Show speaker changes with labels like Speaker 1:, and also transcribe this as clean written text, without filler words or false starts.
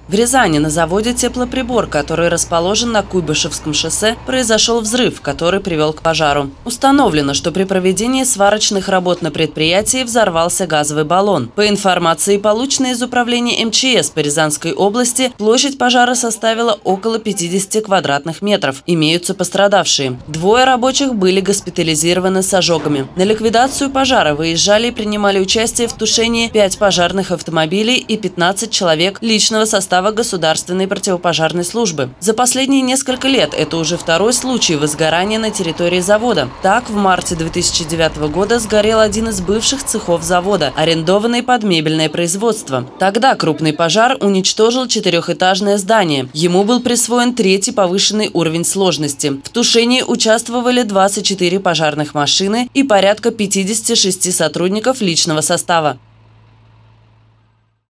Speaker 1: В Рязани на заводе «Теплоприбор», который расположен на Куйбышевском шоссе, произошел взрыв, который привел к пожару. Установлено, что при проведении сварочных работ на предприятии взорвался газовый баллон. По информации, полученной из управления МЧС по Рязанской области, площадь пожара составила около 50 квадратных метров. Имеются пострадавшие. 2 рабочих были госпитализированы с ожогами. На ликвидацию пожара выезжали и принимали участие в тушении 5 пожарных автомобилей и 15 человек личного состава Государственной противопожарной службы. За последние несколько лет это уже 2-й случай возгорания на территории завода. Так, в марте 2009 года сгорел один из бывших цехов завода, арендованный под мебельное производство. Тогда крупный пожар уничтожил 4-этажное здание. Ему был присвоен 3-й повышенный уровень сложности. В тушении участвовали 24 пожарных машины и порядка 56 сотрудников личного состава.